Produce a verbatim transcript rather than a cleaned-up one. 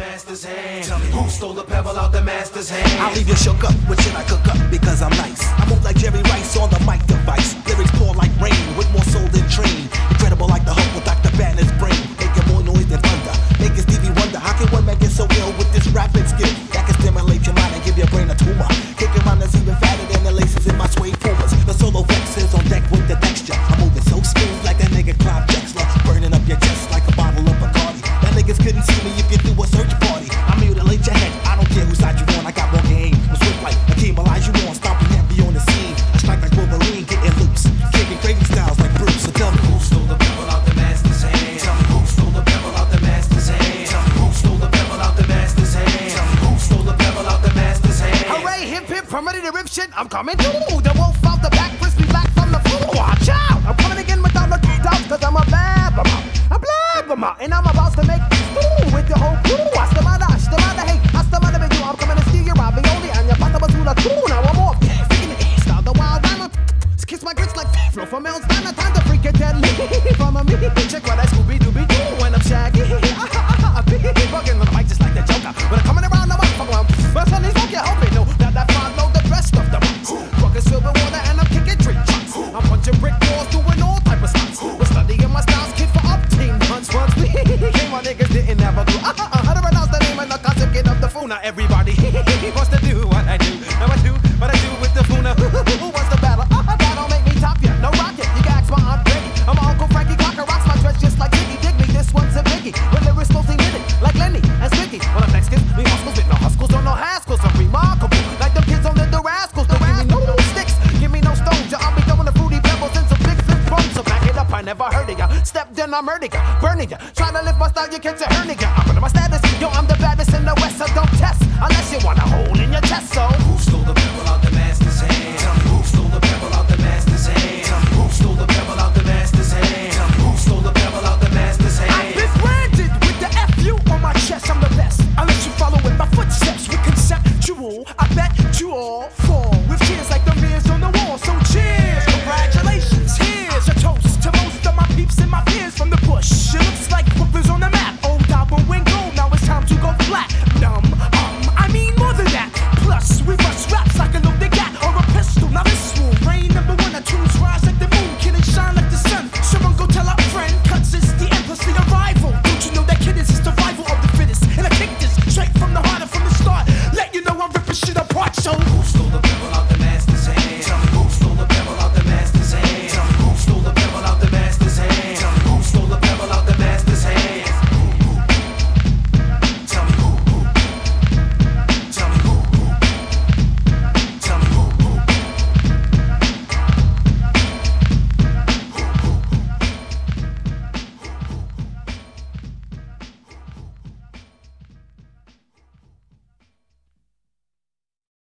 master's hand? Tell me who stole the pebble out the master's hand? I'll leave you shook up with shit I cook up because I'm nice. I move like Jerry Rice on the mic device. Lyrics pour like rain with more soul than train. Incredible like the Hulk with Doctor Banner's brain. Making more noise than thunder. Make it Stevie Wonder. How can one man get so ill with this rapping skill? That can stimulate your mind and give your brain a tumor. Kick your mind that's even fatter than the laces in my suede pumas. The solo vex is on deck with the texture. I'm moving so smooth like that nigga Clive Drexler. Burning up your chest like a bottle of Bacardi. That niggas couldn't see me if you do a search party. I mutilate your head. I don't care whose side you on. I got more game. I'm swift like Hakeem Olajuwon, stomping heavy on the scene. I strike like Wolverine, getting loose, kicking crazy styles like Bruce. So tell me who stole the pebble out the master's hand? Tell me who stole the pebble out the master's hand? Tell me who stole the pebble out the master's hand? Tell me who stole the pebble out the master's hand? Hooray, hip hip, I'm ready to rip shit. I'm coming through. The wolf out the back, crispy black from the floor. Watch out! I'm coming again without no doubt, cause I'm a blabbermouth. A blabbermouth, and I'm about to make ooh with the whole crew. What's the matter? What's the matter? Hey, what's the matter with you? I'm coming to steal your ravioli and your pasta basula too. Now I'm off. Freaking the east, out the wild animal. Kiss my grits like flow from Mel's down. Time to freak it deadly. From a me, check what I Scooby Dooby do when I'm shaggy. I be bugging on the mic just like the Joker. When I'm coming around the microphone, but on these folk you hope you know that I follow the rest of the months. Buckets filled with water and I'm kicking trick shots. I'm punching brick walls, doing all type of stunts. We're studying my styles, kid for up team hunts. Once we came, my niggas didn't ever do. Uh, uh, uh, how to pronounce the name and the concept, get up the phone. Now everybody wants to do what I do. Now I do what I do with the phone. Who wants the battle? Uh, that don't make me top ya. No rocket, you can ask my Aunt Betty. I'm my Uncle Frankie Cocker, rocks my dress just like Ziggy. Dig me, this one's a biggie. When lyrics closing in it, like Lenny and Sticky. When I'm Mexicans, we hustles with no hustles or no haskels. I'm remarkable, like them kids on the, the rascals. Don't give me no sticks, give me no stones. Yeah, I'll be throwing the fruity pebbles and some big flip bones. So back it up, I never heard of ya. Step then I murder ya, burning ya. Try to lift my style, you catch a hernia.